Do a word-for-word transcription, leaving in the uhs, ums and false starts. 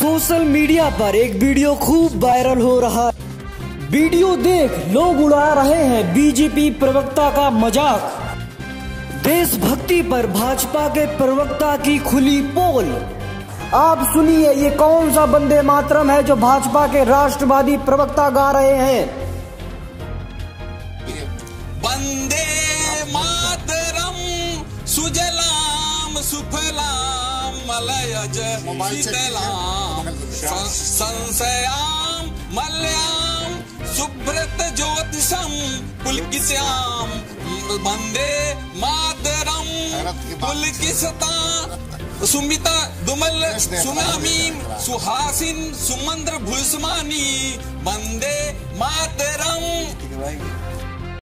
Social media पर एक video खूब वायरल हो रहा है। वीडियो देख लोग उड़ा रहे हैं बीजेपी प्रवक्ता का मजाक। देशभक्ति पर भाजपा के प्रवक्ता की खुली पोल। आप सुनिए ये कौन सा वंदे मातरम है जो भाजपा के राष्ट्रवादी प्रवक्ता गा रहे हैं। वंदे मातरम सुजलाम सुफलाम मलयज शीतलाम संशयाम मल्याम सुब्रत ज्योतिषम पुलकिताम। वंदे मातरम पुलकिता सुमिता दुमल सुनामीम सुहासिन सुमंद्र भूषमानी। वंदे मातरम।